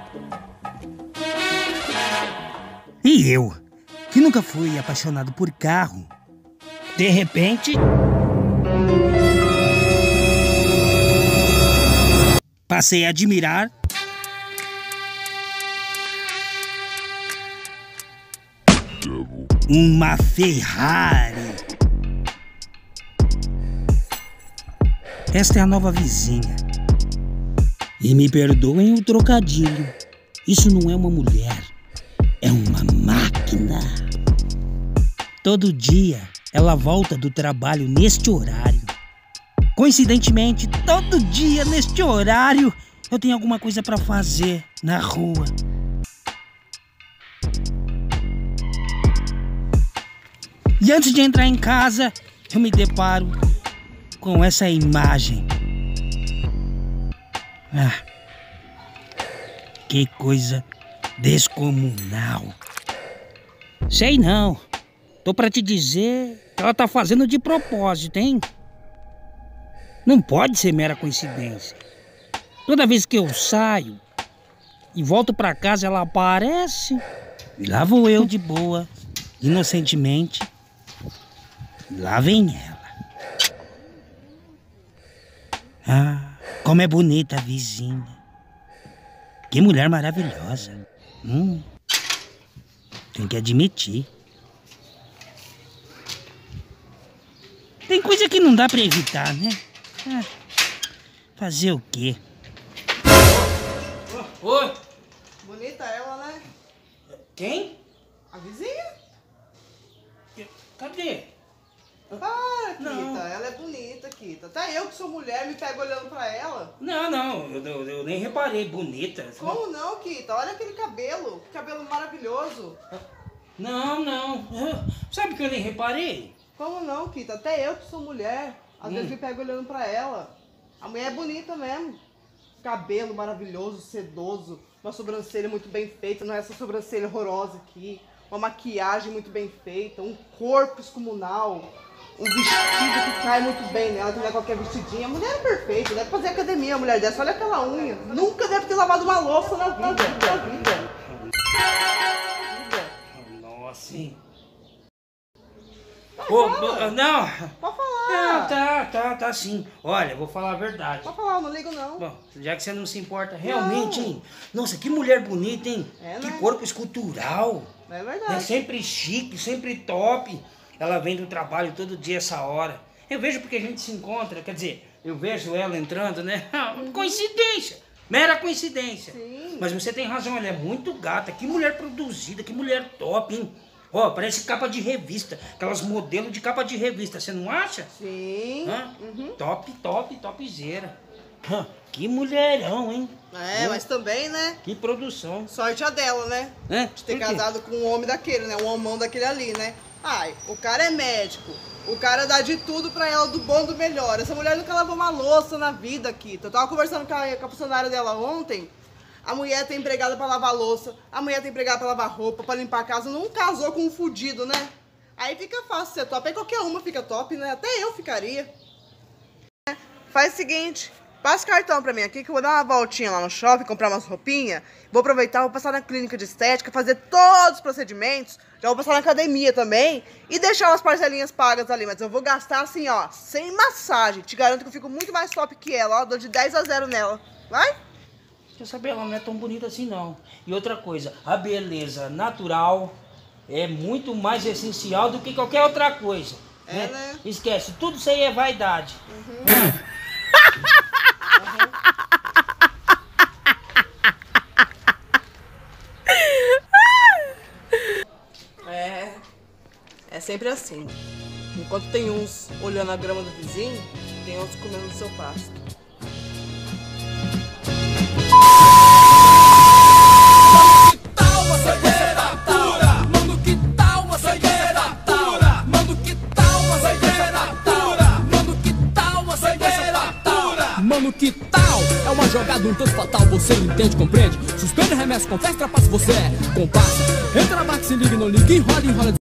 E eu, que nunca fui apaixonado por carro, de repente passei a admirar uma Ferrari. Esta é a nova vizinha. E me perdoem o trocadilho, isso não é uma mulher, é uma máquina. Todo dia ela volta do trabalho neste horário. Coincidentemente, todo dia neste horário eu tenho alguma coisa para fazer na rua. E antes de entrar em casa, eu me deparo com essa imagem. Ah, que coisa descomunal. Sei não. Tô pra te dizer que ela tá fazendo de propósito, hein? Não pode ser mera coincidência. Toda vez que eu saio e volto pra casa, ela aparece. E lá vou eu de boa, inocentemente. E lá vem ela. Ah, como é bonita a vizinha. Que mulher maravilhosa. Tem que admitir. Tem coisa que não dá pra evitar, né? Ah, fazer o quê? Oi! Bonita ela, né? Quem? A vizinha? Cadê? Para, Kita. Não. Ela é bonita, Kita. Até eu que sou mulher me pego olhando pra ela. Não, eu nem reparei. Bonita. Como não, Kita? Olha aquele cabelo. Que cabelo maravilhoso. Não. Sabe que eu nem reparei? Como não, Kita? Até eu que sou mulher, às vezes me pego olhando pra ela. A mulher é bonita mesmo. Cabelo maravilhoso, sedoso. Uma sobrancelha muito bem feita, não é essa sobrancelha horrorosa aqui. Uma maquiagem muito bem feita, um corpo descomunal. Um vestido que cai muito bem nela, que não é qualquer vestidinho. A mulher é perfeita, deve fazer academia, a mulher dessa. Olha aquela unha. Nunca deve ter lavado uma louça na vida. Nossa, hein? Não. Pode falar. Tá sim. Olha, vou falar a verdade. Pode falar, não ligo não. Bom, já que você não se importa, realmente, hein? Nossa, que mulher bonita, hein? É, que né? corpo escultural. É verdade. É sempre chique, sempre top. Ela vem do trabalho todo dia essa hora. Eu vejo porque a gente se encontra, quer dizer, eu vejo ela entrando, né? Coincidência, mera coincidência. Sim. Mas você tem razão, ela é muito gata. Que mulher produzida, que mulher top, hein? Ó, parece capa de revista, aquelas modelos de capa de revista, você não acha? Sim. Topzera. Que mulherão, hein? É, mas também, né? Que produção. Sorte a dela, né? De ter Por quê? casado com um homem daquele, né? Um homão daquele ali, né? Ai, o cara é médico. O cara dá de tudo pra ela, do bom, do melhor. Essa mulher nunca lavou uma louça na vida aqui. Eu tava conversando com a funcionária dela ontem. A mulher tem empregada pra lavar louça. A mulher tem empregada pra lavar roupa, pra limpar a casa. Não casou com um fudido, né? Aí fica fácil ser top. Aí qualquer uma fica top, né? Até eu ficaria. Faz o seguinte... Passa o cartão pra mim aqui que eu vou dar uma voltinha lá no shopping, comprar umas roupinhas. Vou aproveitar, vou passar na clínica de estética, fazer todos os procedimentos. Já vou passar na academia também e deixar umas parcelinhas pagas ali. Mas eu vou gastar assim, ó, sem massagem. Te garanto que eu fico muito mais top que ela, ó. Dou de 10-0 nela. Vai? Quer saber, ela não é tão bonita assim, não. E outra coisa, a beleza natural é muito mais essencial do que qualquer outra coisa. Né? Esquece, tudo isso aí é vaidade. É sempre assim. Enquanto tem uns olhando a grama do vizinho, tem outros comendo do seu pasto. Mano, que tal? É uma jogada um tanto fatal, você entende, compreende? Suspende, remessa, confessa, trapaça, você é comparsa. Entra na marca, se liga, não liga, enrola,